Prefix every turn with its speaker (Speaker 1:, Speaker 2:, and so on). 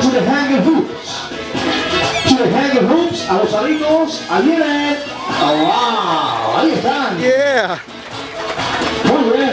Speaker 1: to the hanging hoops. To the hanging hoops, a los alitos, ahí vienen. Oh, wow, ahí están.
Speaker 2: Yeah.
Speaker 1: Muy bien.